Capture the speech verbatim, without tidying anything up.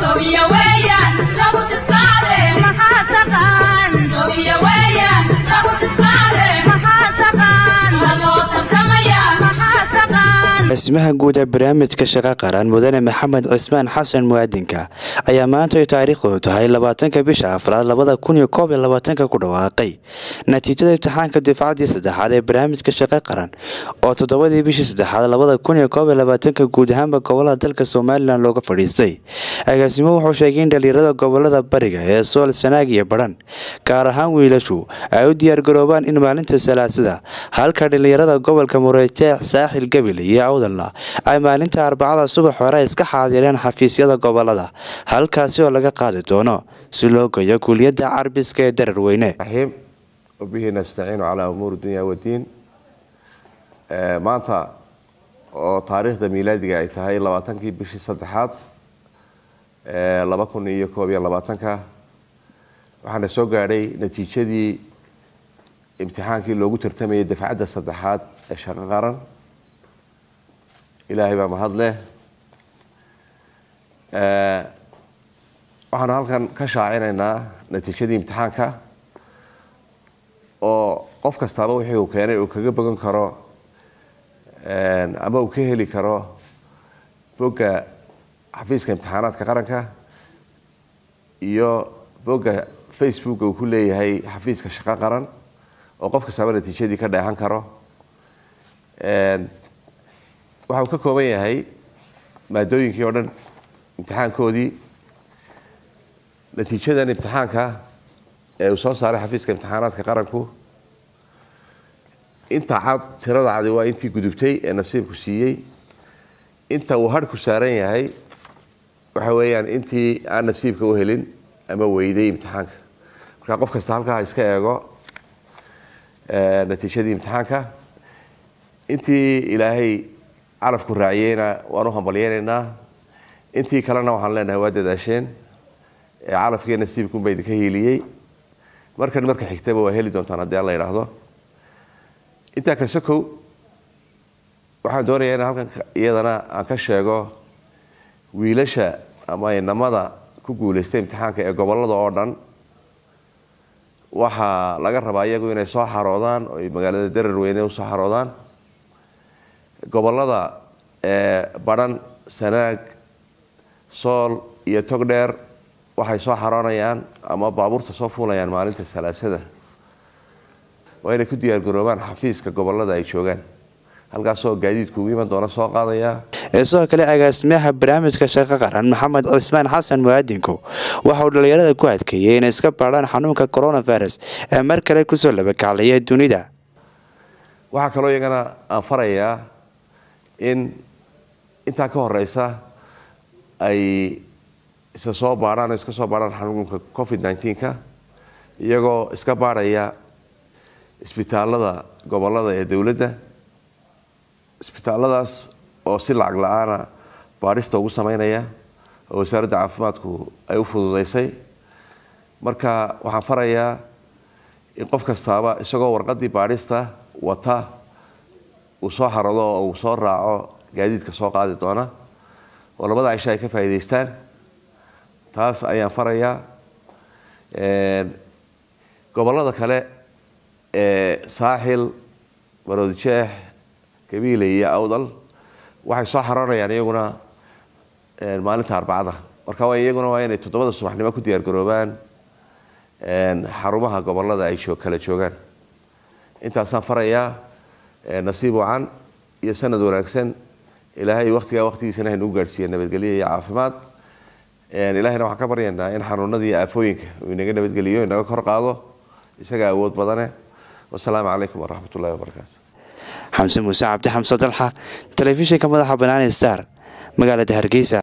اسمها جودة برامج كشقة قران مدن محمد عثمان حسن مؤدنك أي ما أنت تاريخه تهاي لباتنك بشع أفراد لبضا كوني كوب لباتنك كرواقي نتيجة امتحان كدفاع دي سدح هذا برامج كشقة قران أو تدودي بيش سدح هذا لبضا كوني كوب لباتنك جودة هم بقولها تلك الصومال لان لوقا فريسي أقسمه وحوشاقين دليرada gobolada bariga ee sool sanaagiya baran gaar ahaan wiilashu ay u diyaar garoobaan in maalinta salaasada halka dhalinyarada gobolka Mureejeex Saaxil Gabil iyo Awdalna ay maalinta Arbacada subax hore iska xaadireen xafiisyada gobolada halkaas oo laga qaadi doono si loo geeyo kuliyada Carbiska ee Dararweyne rahim وبه نستعين على أمور الدنيا والدين maanta oo taariikhda miilaadiga ay tahay labaatankii bishii saddexaad laba kun iyo koob iyo labaatanka waxaana soo gaadhay natiijadii imtixaankii loogu tartamayay dafcadda saddexaad ee shaqo qaran ilaahay baa mahad leh waxaan halkan ka shaacinaynaa natiijadii imtixaanka oo qof kastaaba wixii uu keenay uu kaga bogan karo ama uu ka heli karo bogga xafiiska imtixaanaadka qaranka iyo bogga Facebook uu ku leeyahay xafiiska shaqo qaran oo qof kasta natiijadii ka dheehan karo een waxa uu ka kooban yahay maadooyinkii oo dhan imtixaankoodii natiijadan imtixaanka ee uu soo saaray xafiiska imtixaanaadka qaranku inta cad tirada cad waa intii gudubtay ee nasiibku siiyay inta uu har ku saaran yahay waxa weeyaan intii aan nasiibka u helin ama weyday imtixaanka marka qof kasta halka iska eego ee natiijadii imtixaanka intii ilaahay calaf ku raaciyayna waan u hambalyeynaa intii kalena waxaan leenahay waa dadaasheen ee calafkii nasiibku bay ka heeliyay markan marka xigtaba waa heli doontaan haddii alla yiraahdo inta ka sokow waxaan doonayaa in halkan iyadana aan ka sheego wiilasha ama inamada ku guuleystay imtixaanka ee gobolada oo dhan waxa laga rabaa iyagu inay soo xaroodaan oo magaalada Dararweyne u soo xaroodaan gobolada ee baran Sanaag Sool iyo Togdheer waxay soo xaroonayaan ama baabuurta soo fuulayaan maalinta salaasada waa inay ku diyaar garoobaan xafiiska gobolada ay joogaan halkaas oo gaadiidku ugu iman doona soo qaadaya isoo kale agaasimaha barnaamijka shaqo qaran Maxamed Cusmaan Xasan Muadinko waxa uu dhalinyarada ku adkeeyay inay iska baaraan xanuunka coronavirus ee mar kale ku soo laba kaclaya dunida waxa kale oo iyagana aan farayaa in inta ka horeysa ay isa soo baaraan iska soo baaraan xanuunka covid nineteen ka iyagoo iska baaraya isbitaalada gobolada ee dawladda isbitaaladaas oo si lacag la'aan baarista ugu sameynaya oo wasaaradda caafimaadku ay u fududeysay marka waxaan farayaa in qof kastaaba isagoo warqadii baarista wata uu soo xarado oo uu soo raaco gaadiidka soo qaadi doona oo labada cisho ay ka faa'iideystaan taas ayaan farayaa een gobolada kale ee Saaxil Maroodijeex Gabil iyo Awdal waxay soo xaroonayaan iyaguna ee maalinta Arbacada marka way iyaguna waa inay toddobada subaxnimo ku diyaar garoobaan een xarumaha gobolada ay soo kala joogaan intaas aan farayaa nasiib wacan iyo sanad wanaagsan ilaahay waqtiga waqtigiisana inuu gaarsiiyo nabadgelyo iyo caafimaad een ilaahayna waxa ka baryaynaa in xanuunadii aafooyinka uu inaga nabadgeliyo inaga kor qaado isaga awood badane والسلام عليكم ورحمة الله وبركاته. حمزة موسى عبد حمزة الحا تلفزيون كم ذا حبنا ستار مقالة هرقيسة.